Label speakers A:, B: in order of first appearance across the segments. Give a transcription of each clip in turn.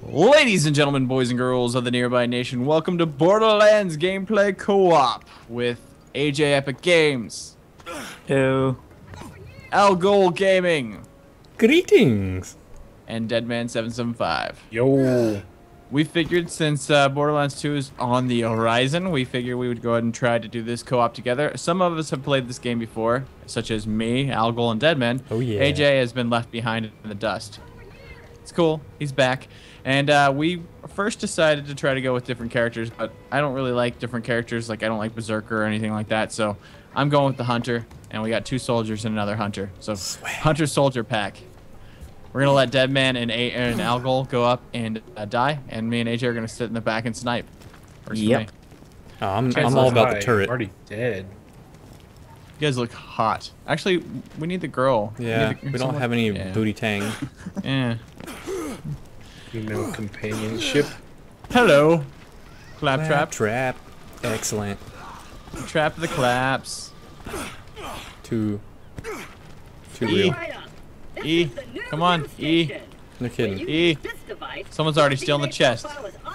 A: Ladies and gentlemen, boys and girls of the nearby nation, welcome to Borderlands Gameplay Co-op with AJ Epic Games,
B: Hello.
A: Algol Gaming,
C: Greetings.
A: and Deadman775.
D: Yo.
A: We figured since Borderlands 2 is on the horizon, we figured we would go ahead and try to do this co-op together. Some of us have played this game before, such as me, Algol, and Deadman.
C: Oh, yeah.
A: AJ has been left behind in the dust. It's cool. He's back. And we first decided to try to go with different characters, but I don't really like different characters. Like, I don't like Berserker or anything like that. So I'm going with the Hunter, and we got 2 soldiers and another Hunter. So Hunter Soldier pack. We're going to let Deadman and Algol go up and die, and me and AJ are going to sit in the back and snipe.
B: Yep.
C: Oh, I'm all about the turret.
D: Already dead.
A: You guys look hot. Actually, we need the girl.
C: Yeah, we don't have any
A: Yeah.
C: booty tang.
A: Yeah.
D: Female companionship.
A: Hello. Claptrap.
C: Trap. Excellent.
A: Trap the claps.
C: Too
A: E.
C: real.
A: E. Come on. E.
C: No kidding.
A: E. Someone's already stealing the chest.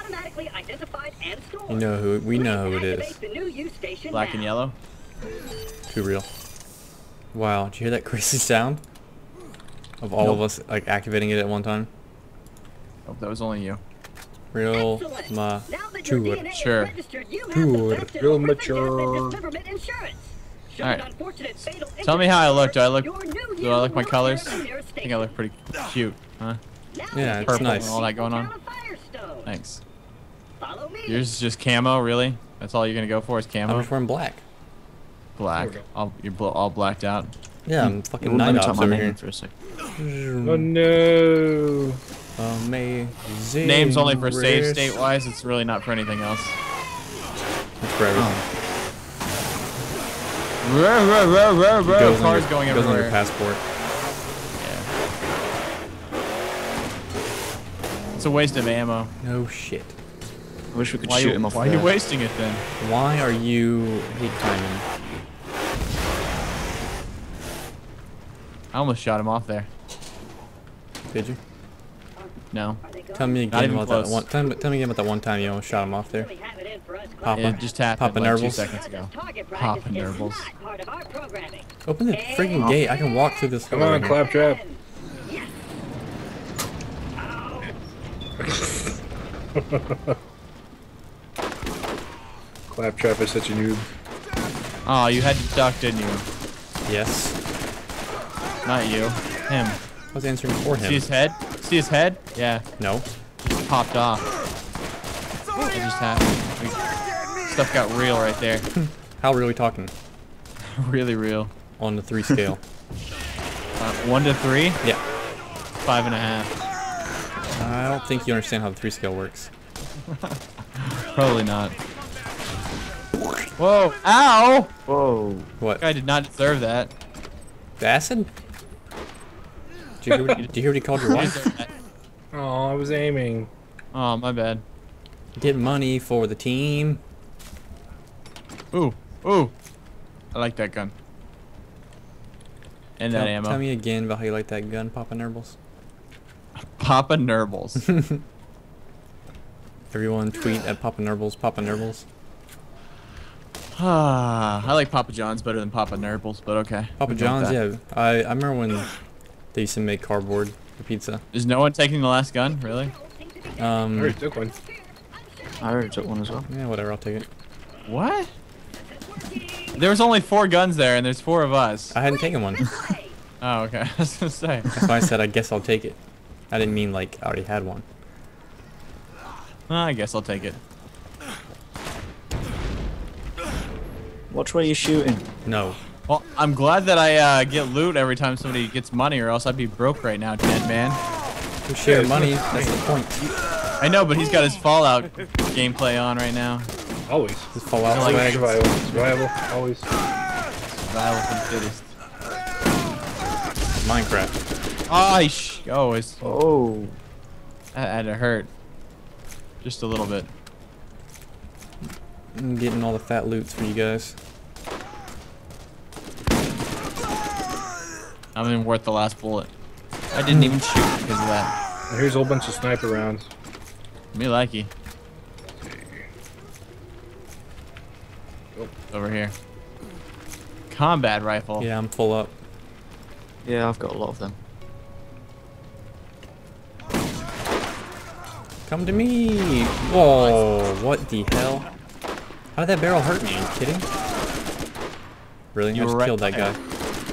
C: You know who? We know who it is.
A: Black and yellow.
C: Too real. Wow, did you hear that crazy sound? Of all of us like activating it at one time?
A: Hope that was only you.
C: Real mature.
A: Sure.
D: Real mature.
A: Alright. Tell me how I look. Do I like my colors? I think I look pretty cute, huh?
C: Yeah, it's
A: Purple
C: nice.
A: and all that going on. Thanks. Yours is just camo, really? That's all you're gonna go for is
C: I'm
A: camo?
C: just wearing black.
A: Black. You're all blacked out.
C: Yeah, I'm fucking
B: Let
C: night
B: me type
C: ops
B: my
C: over
B: name in
C: here.
B: for a sec.
D: Oh no.
C: Amazing.
A: Name's only for save
C: race.
A: state wise. It's really not for anything else.
C: It's for everything.
A: Cars
C: on your,
A: going
C: goes on your
A: everywhere.
C: passport.
A: Yeah. It's a waste of ammo.
C: No shit.
B: I wish we could shoot him off
A: Why are
B: there.
A: you wasting it then?
C: Why are you hate timing?
A: I almost shot him off there.
C: Did you?
A: No.
C: Tell me
A: Not
C: again
A: even
C: about that
A: close.
C: one. Tell me again about that one time you almost shot him off there. Papa.
A: It just happened
C: Papa
A: like 2
C: Nurbles.
A: seconds ago. Papa Nurbles.
C: Open the freaking gate. I can walk through this.
D: Come
C: hole
D: on,
C: here.
D: Claptrap. Claptrap is such a noob.
A: Oh, you had to duck, didn't you?
C: Yes.
A: Not you. Him.
C: I was answering for him.
A: See his head? See his head? Yeah.
C: No.
A: Popped off. It just happened. Stuff got real right there.
C: How are we talking?
A: Really real.
C: On the 3 scale.
A: 1 to 3?
C: Yeah.
A: 5.5.
C: I don't think you understand how the 3 scale works.
A: Probably not. Whoa! Ow!
B: Whoa.
C: What?
A: I did not deserve that.
C: The acid? Did you hear what he called your wife?
D: Oh, I was aiming.
A: Oh, my bad.
C: Get money for the team.
A: Ooh, ooh. I like that gun. And that ammo.
C: Tell me again about how you like that gun, Papa Nurbles.
A: Papa Nurbles.
C: Everyone tweet at Papa Nurbles, Papa Nurbles.
A: I like Papa John's better than Papa Nurbles, but okay.
C: Papa
A: We'll go with
C: John's,
A: that.
C: yeah. I remember when they used to make cardboard for pizza.
A: Is no one taking the last gun? Really?
D: I already took one.
B: I already took one as well.
C: Yeah, whatever, I'll take it.
A: What? There was only 4 guns there, and there's 4 of us.
C: I hadn't taken one.
A: Oh, okay. I was gonna say.
C: That's why I said I guess I'll take it. I didn't mean like I already had one.
A: I guess I'll take it.
B: Watch where you're shooting.
C: No.
A: Well, I'm glad that I get loot every time somebody gets money, or else I'd be broke right now, dead man.
C: We share money, that's the point.
A: I know, but he's got his Fallout gameplay on right now.
D: Always.
C: Just fall out
A: Like
C: swag.
D: Survival. Survival. Always.
A: Survival for the fittest.
C: Minecraft.
A: Oh, it's
B: Oh.
A: that had to hurt. Just a little bit.
C: I'm getting all the fat loots for you guys.
A: Not even worth the last bullet. I didn't even shoot because of that.
D: Here's a whole bunch of sniper rounds.
A: Me likey. Over here. Combat rifle.
C: Yeah, I'm full up.
B: Yeah, I've got a lot of them.
C: Come to me! Whoa, what the hell? How did that barrel hurt me? Are you kidding? Really?
A: You
C: I
A: were
C: just
A: right
C: killed that
A: there.
C: guy.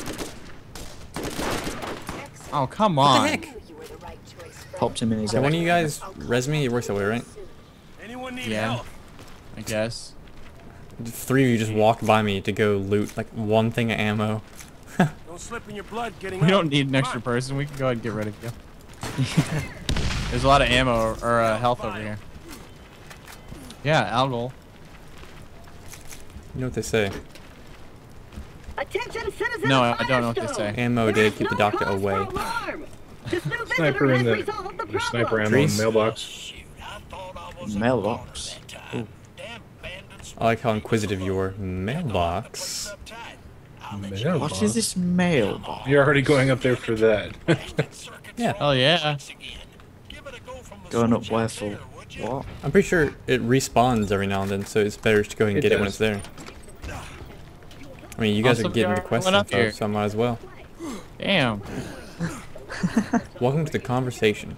A: Oh, come
C: What
A: on.
C: the heck?
B: Popped him in his
C: So
B: head.
C: one of you guys res me? It works that way, right?
E: Anyone need
A: Yeah.
E: help?
A: I guess.
C: Three of you just walked by me to go loot like one thing of ammo.
E: Don't slip in your blood getting
A: We
E: out.
A: don't need an extra person. We can go ahead and get rid of you. There's a lot of ammo or health over here. Yeah, algal.
C: You know what they say?
F: Attention, citizens
A: No,
F: of
A: I don't know what they
F: Firestone.
A: say.
C: Ammo
F: There
C: did
F: is
C: keep the
F: no
C: doctor
F: cause for
C: away.
F: alarm. This new
D: Sniper
F: visitor
D: in
F: has
D: the
F: resolved the
D: there's sniper
F: problem.
D: ammo in
C: Trees?
D: the mailbox.
B: Mailbox.
C: I like how inquisitive you are. Mailbox.
D: Mailbox?
B: What is this mailbox?
D: You're already going up there for that.
C: Yeah.
A: Oh yeah.
B: Going up where for what?
C: I'm pretty sure it respawns every now and then, so it's better to go ahead and
D: It
C: get it when
D: does.
C: it's there. I mean, you guys
A: Also,
C: are getting the
A: we are
C: quest
A: going up
C: info,
A: here.
C: so I might as well.
A: Damn.
C: Welcome to the conversation.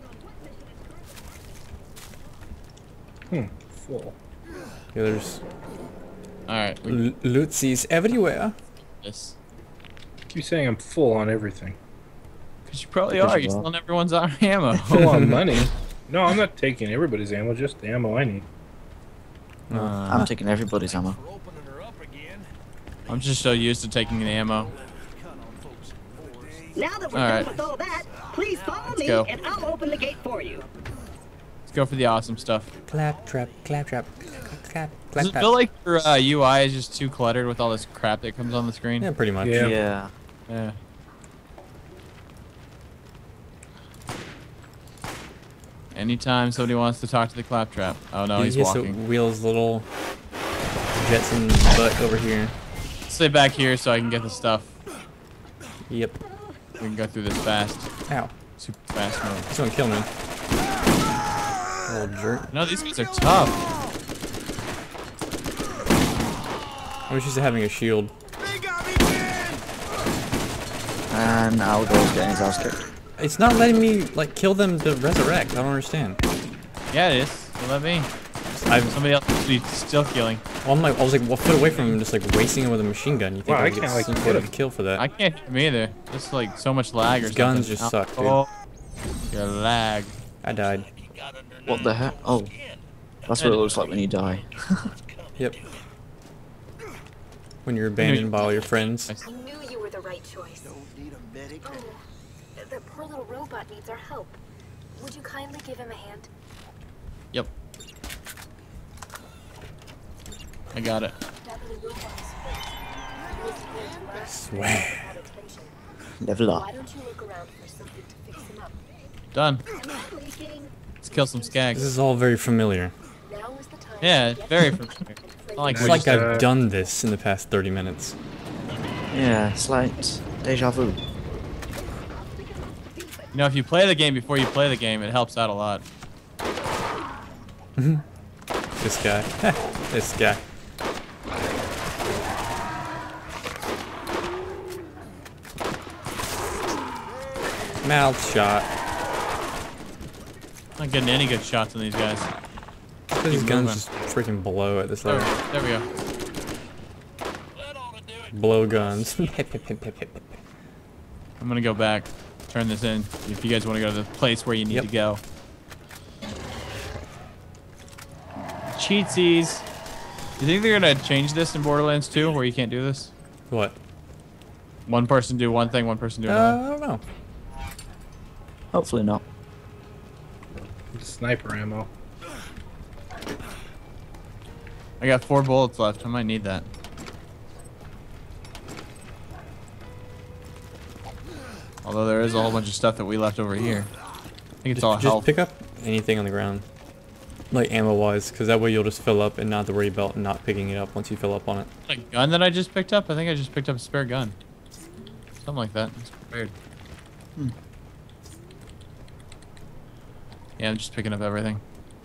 D: Full.
C: Yeah, there's
A: All right.
C: lootsies everywhere.
A: This.
D: Keep saying I'm full on everything.
A: Because you probably
B: Because
A: are.
B: you
A: You're
B: are.
A: stealing everyone's ammo.
D: Full on money. No, I'm not taking everybody's ammo, just the ammo I need.
B: I'm taking everybody's ammo.
A: I'm just so used to taking the ammo.
F: Now that we're
A: All
F: done
A: right.
F: with all that, please follow me
A: go.
F: and I'll open the gate for you.
A: Let's go for the awesome stuff.
C: Claptrap, claptrap, clap,
A: Does it
C: clap,
A: feel
C: clap.
A: like your UI is just too cluttered with all this crap that comes on the screen?
C: Yeah, pretty much.
D: Yeah.
B: Yeah.
A: Yeah. Anytime somebody wants to talk to the claptrap. Oh no, he's
C: Yes, so
A: walking.
C: Wheels little Jetson butt over here.
A: Stay back here so I can get the stuff.
C: Yep.
A: We can go through this fast.
C: Ow.
A: Super fast mode.
C: He's gonna kill me. Little jerk.
A: No, these guys are tough.
C: I wish he's having a shield.
B: And Algo's getting his ass kicked.
C: It's not letting me like kill them to resurrect. I don't understand.
A: Yeah, it is. You let me.
C: I've,
A: Somebody else should be still killing.
C: well, I'm like, I was like 1 foot away from him, just like wasting him with a machine gun. You think
D: Wow,
C: I
D: I
C: would get
D: can't, like,
C: some
D: hit
C: sort of
D: him.
C: kill for that?
A: I can't hit him either. Just like so much lag or
C: These
A: something.
C: guns just suck, dude.
A: Oh, your lag.
C: I died.
B: What the heck? Oh. That's what it looks like when you die.
C: Yep. When you're abandoned by all your friends.
G: I knew you were the right choice. Oh, the poor little robot needs our help. Would you kindly give him a hand?
A: Yep. I got it.
G: That little robot is fit. He was going to last.
C: Swear.
G: Attention.
B: Level
G: Why
B: up.
G: don't you look around for something to fix him up?
A: Done.
G: I'm leaking.
A: Let's kill some
C: This
A: skags.
C: is all very familiar.
G: Now is the time.
A: Yeah,
G: to
A: it's
G: get
A: very
G: started
A: familiar.
G: and play
A: Not like
C: It's
A: we
C: like
A: just-
C: I've done this in the past 30 minutes.
B: Yeah, it's like deja vu.
A: You know, if you play the game before you play the game, it helps out a lot.
C: This guy. This guy. Mouth shot.
A: Not getting any good shots on these guys.
C: These
A: Keep
C: guns
A: moving.
C: just freaking blow at this
A: There,
C: level.
A: there we go.
C: Blow guns.
A: I'm gonna go back, turn this in. If you guys want to go to the place where you need
C: Yep.
A: to go. Cheatsies. You think they're gonna change this in Borderlands 2, where you can't do this?
C: What?
A: One person do one thing, one person do
C: I
A: another.
C: don't know.
B: Hopefully not.
D: Sniper ammo.
A: I got 4 bullets left. I might need that. Although there is a whole bunch of stuff that we left over here. I think it's all
C: Just
A: health.
C: pick up anything on the ground. Like ammo wise, because that way you'll just fill up and not have to worry about not picking it up once you fill up on it.
A: A gun that I just picked up? I think I just picked up a spare gun. Something like that. It's weird. Yeah, I'm just picking up everything.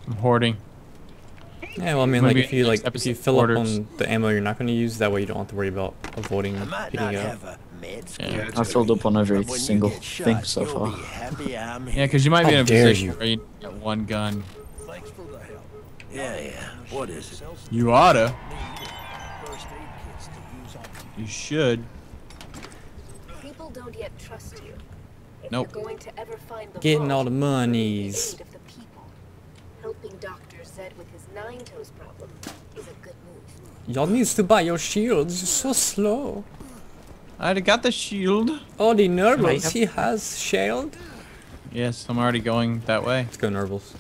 A: I'm hoarding.
C: Yeah, well, I mean,
A: Maybe
C: like if you
A: next
C: if you
A: episode
C: fill up
A: orders.
C: on the ammo you're not going to use, that way you don't have to worry about avoiding
E: Might
C: picking
E: not
C: it up.
E: have a med
A: Yeah.
D: Yeah, it's
B: I filled up on every
E: When you
B: single
E: get
B: thing
E: shot,
B: so
E: you'll
B: far.
E: be happy I'm
A: Yeah,
E: here.
A: because you might be
C: How
A: in a
C: dare
A: position
C: you.
A: where you got one gun.
E: Thanks for the help. Yeah. What is it?
A: You oughta.
E: First aid kits to use on
A: You should.
G: People don't yet trust you. If
A: Nope.
G: you're going to ever find the
C: Getting
G: vault,
C: all the
G: you need
C: monies.
G: aid of the people. Helping Dr. Zed with his nine toes problem is a good move.
C: Y'all needs to buy your shields. You're so slow.
A: I already got the shield.
C: Oh, the Nurbles.
B: Right.
C: He has shield.
A: Yes, I'm already going that way.
C: Let's go Nurbles.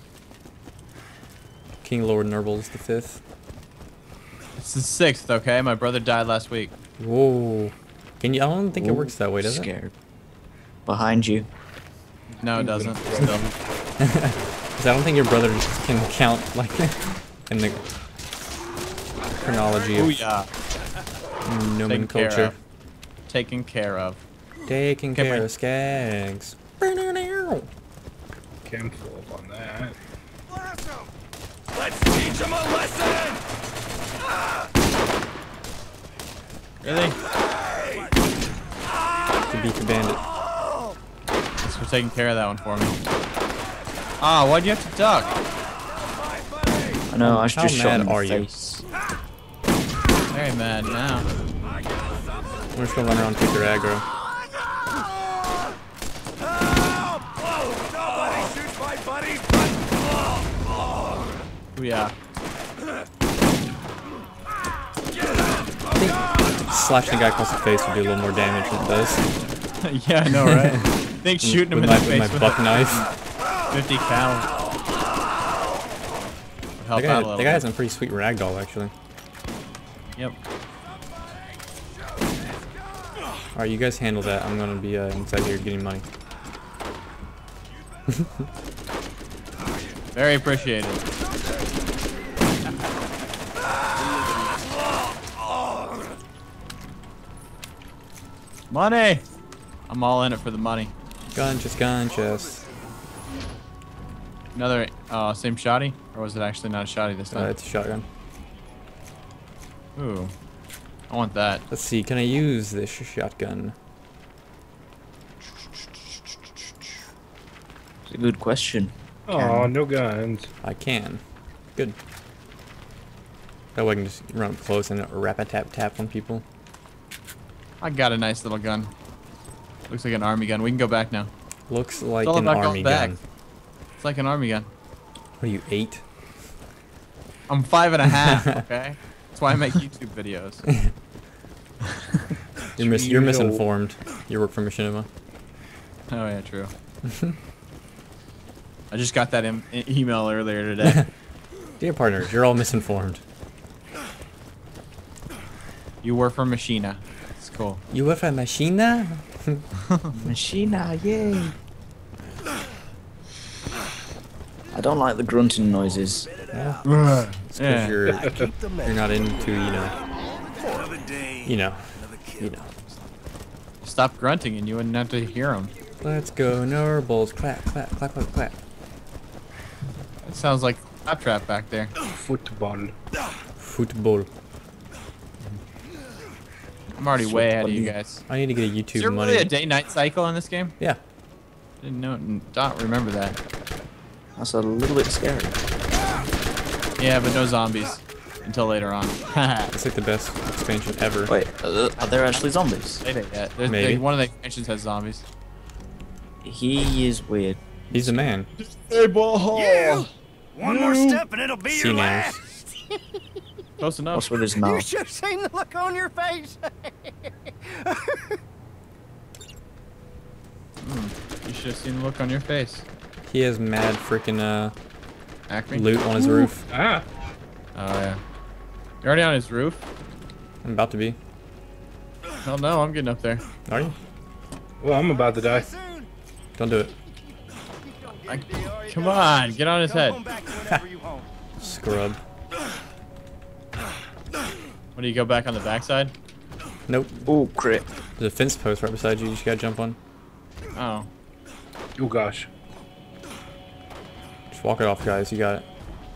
C: King Lord Nurbles the 5th.
A: It's the 6th, okay? My brother died last week.
C: Whoa. Can you? I don't think it
B: Ooh,
C: works that way, does it?
B: Scared. Behind you.
A: No, it doesn't. Still.
C: Because I don't think your brother can count like in the chronology of
A: Booyah. Taken care
C: nomenclature.
A: of. Taken care of.
C: Taking
A: Okay,
C: care
A: Mike.
C: of skags.
D: Cam full up on that.
E: Let's teach him a lesson!
A: Really?
C: To beat the bandit.
A: Thanks for taking care of that one for me. Ah, why'd you have to duck?
B: I know, I just
C: How
B: shot
C: mad
B: him in
C: are
B: the
C: you?
B: face.
A: Very mad now.
C: We're just gonna run around and take their aggro.
E: Nobody shoots my buddies,
A: Booyah.
C: Slashing a guy across the face would do a little more damage than it does.
A: Yeah, I know, right? I think shooting him
C: with
A: in
C: my,
A: the
C: with
A: face
C: my
A: with
C: buck
A: a
C: knife.
A: 50 cal. Would help out a little
C: That guy has
A: bit.
C: some pretty sweet ragdoll actually.
A: Yep.
C: Alright, you guys handle that. I'm gonna be inside here getting money.
A: Very appreciated. Money! I'm all in it for the money.
C: Gunchest.
A: Another, same shotty? Or was it actually not a shotty this time?
C: It's a shotgun.
A: Ooh. I want that.
C: Let's see, can I use this shotgun?
B: It's a good question.
D: Oh, no guns.
C: I can. Good. That way I can just run up close and rap-a-tap-tap on people.
A: I got a nice little gun. Looks like an army gun. We can go back now.
C: Looks like
A: It's all
C: an
A: about
C: army
A: going back.
C: gun.
A: It's like an army gun.
C: What are you, 8?
A: I'm 5.5, okay? That's why I make YouTube videos.
C: You're misinformed. You work for Machinima.
A: Oh yeah, true. I just got that email earlier today.
C: Dear partners, you're all misinformed.
A: You work for Machina. It's cool.
C: You work for Machina?
B: Machina, yay! I don't like the grunting noises.
C: Yeah. It's 'cause
A: Yeah.
C: you're
E: keep the
C: you're not into,
E: Another day,
C: you know.
E: another kill.
A: Stop grunting and you wouldn't have to hear them.
C: Let's go Nurbles. Clap, clap, clap, clap, clap.
A: It sounds like Claptrap back there.
D: Football.
C: Football.
A: I'm already way ahead of you guys.
C: I need to get a
A: Is
C: YouTube
A: there
C: money.
A: really a day-night cycle in this game?
C: Yeah.
A: Didn't know. Don't remember that.
B: That's a little bit scary.
A: Yeah, but no zombies until later on.
C: It's like the best expansion ever.
B: Wait, are there actually zombies?
A: They didn't yet. There's,
C: Maybe.
A: one of the expansions has zombies.
B: He is weird.
C: He's a man.
E: Yeah! One more step and it'll be
C: See
E: your
C: now.
E: last.
A: Close enough.
B: What's with his
E: You
B: mouth?
E: should have seen the look on your face.
A: You should have seen the look on your face.
C: He has mad freaking
A: Acme?
C: loot on his roof.
D: Ah,
A: Oh, yeah. You're already on his roof?
C: I'm about to be.
A: Hell no, I'm getting up there.
C: Are you?
D: well, I'm about to die.
C: Don't do it.
A: Come on, get on his head.
C: Scrub.
A: What, do you go back on the backside?
B: Nope. Oh, crit.
C: There's a fence post right beside you. You just gotta jump on.
A: Oh.
D: Oh gosh.
C: Just walk it off, guys. You got it.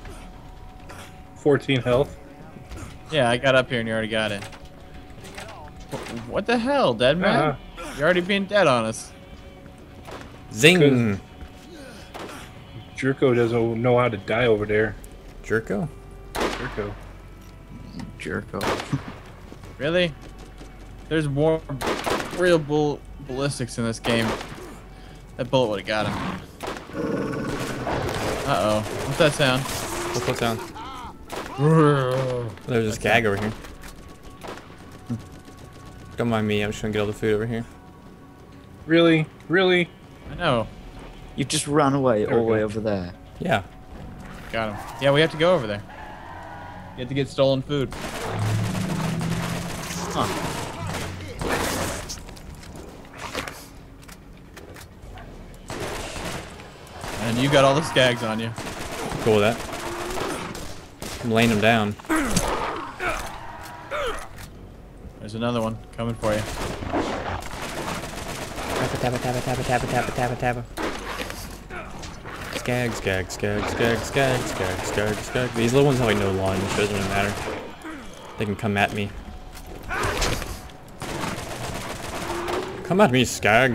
D: 14 health.
A: Yeah, I got up here and you already got it. What the hell, dead man? You're already being dead on us.
C: Zing!
D: Jerko doesn't know how to die over there.
C: Jerko?
D: Jerko.
B: Jerko.
A: Really? There's more real ballistics in this game. That bullet would have got him. Uh-oh. What's that sound?
C: What's that sound? There's this gag over here. Don't mind me, I'm just gonna get all the food over here.
D: Really? Really?
A: I know.
B: You just ran away all the way over there.
C: Yeah.
A: Got him. Yeah, we have to go over there. You have to get stolen food. Huh. And you got all the skags on you.
C: Cool with that. I'm laying them down.
A: There's another one coming for you.
C: Tappa, tappa, tappa, tappa, tappa, tappa, tappa, tappa. Skag, skag, skag, skag, skag, skag, skag, skag. These little ones have like no lunge, so it doesn't really matter. They can come at me. Come at me, skag.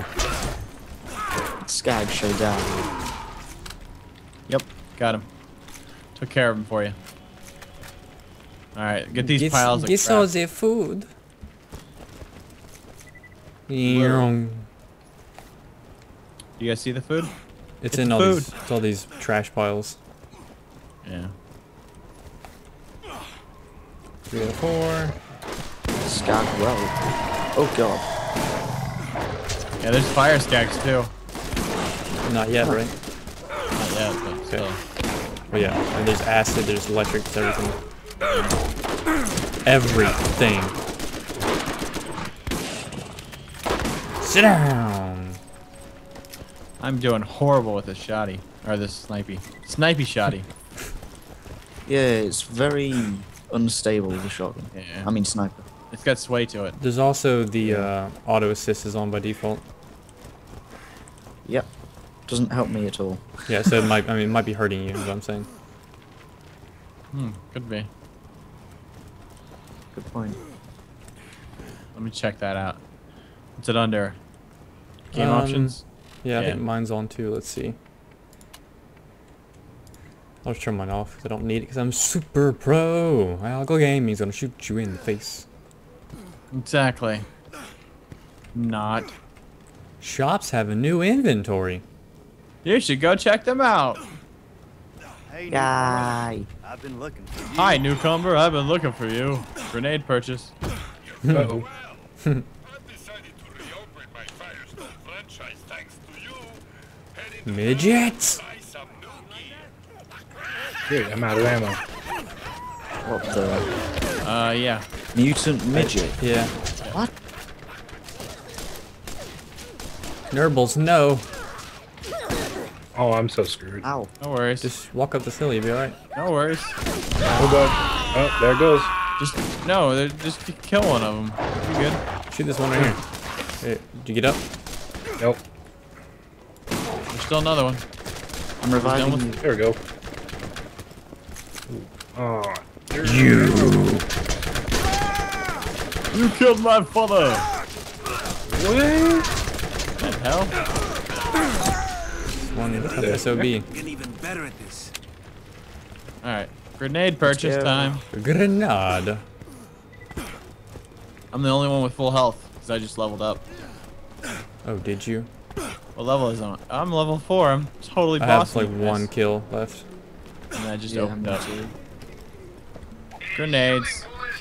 B: Skag showdown.
A: Yep, got him. Took care of him for you. Alright, get these piles of
C: Get
A: crap.
C: all the food.
A: You guys see the food?
C: It's
A: Get
C: in
A: the
C: all
A: food.
C: these, it's all these trash piles.
A: Yeah.
C: 3 or 4.
B: Skag well. Oh god.
A: Yeah, there's fire skags too.
C: Not yet, right?
A: Not yet, but still.
C: Oh yeah, and there's acid, there's electric, there's everything. Everything. Sit down.
A: I'm doing horrible with this shoddy. Or this snipey. Snipey shoddy.
B: Yeah, it's very unstable, the shotgun.
A: Yeah.
B: I mean sniper.
A: It's got sway to it.
C: There's also the auto assist is on by default.
B: Yep. Doesn't help me at all.
C: Yeah, so it might, I mean, it might be hurting you, is what I'm saying.
A: Could be.
B: Good point.
A: Let me check that out. What's it under? Game options?
C: Yeah, I
A: Yeah.
C: think mine's on too. Let's see. I'll just turn mine off because I don't need it because I'm super pro. Algo Gaming's gonna shoot you in the face.
A: Exactly. Not.
C: Shops have a new inventory.
A: You should go check them out.
E: Hey,
B: Guy.
E: I've been looking for you.
A: Hi, newcomer. I've been looking for you. Grenade purchase.
D: Uh-oh.
H: I've decided to reopen my Firestone franchise thanks to you. Head into
C: Midgets!
H: buy some new gear.
D: Dude, I'm out of ammo.
B: What the?
A: Yeah.
B: Mutant midget.
C: Yeah.
B: What?
C: Nurbles, no.
D: Oh, I'm so screwed.
B: Ow.
A: No worries.
C: Just walk up this hill, you'll be alright.
A: No worries.
D: Oh god. Oh, there it goes.
A: Just kill one of them. You good?
C: Shoot this one right here. Hey, did you get up?
D: Nope.
A: There's still another one.
B: I'm reviving you.
D: There we go. Oh.
A: You killed my father.
D: What?
A: What the hell?
C: One SOB.
E: Get even better at this.
A: All right. Grenade purchase
B: go.
A: time.
C: Grenade.
A: I'm the only one with full health because I just leveled up.
C: Oh, did you?
A: What level is on? I'm level 4. I'm totally
C: I have
A: bossing
C: like
A: you guys.
C: 1 kill left.
A: And I just
B: Yeah,
A: opened
B: me
A: up.
B: too.
A: Grenades.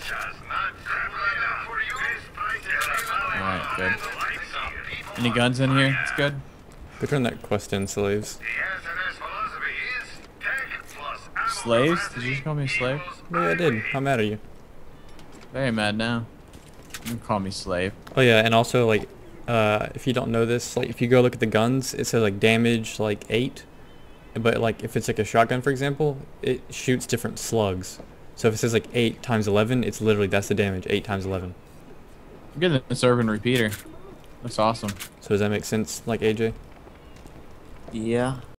A: Alright, good. Any guns in here? It's good.
C: Go turn that quest in, slaves.
A: Slaves? Did you just call me a slave?
C: Yeah, I did. How mad are you?
A: Very mad now. You can call me slave.
C: Oh yeah, and also like, if you don't know this, like if you go look at the guns, it says like damage like 8, but like if it's like a shotgun, for example, it shoots different slugs. So if it says like 8 times 11, it's literally that's the damage, 8 times 11.
A: I'm getting this urban repeater. That's awesome.
C: So does that make sense, like AJ?
B: Yeah.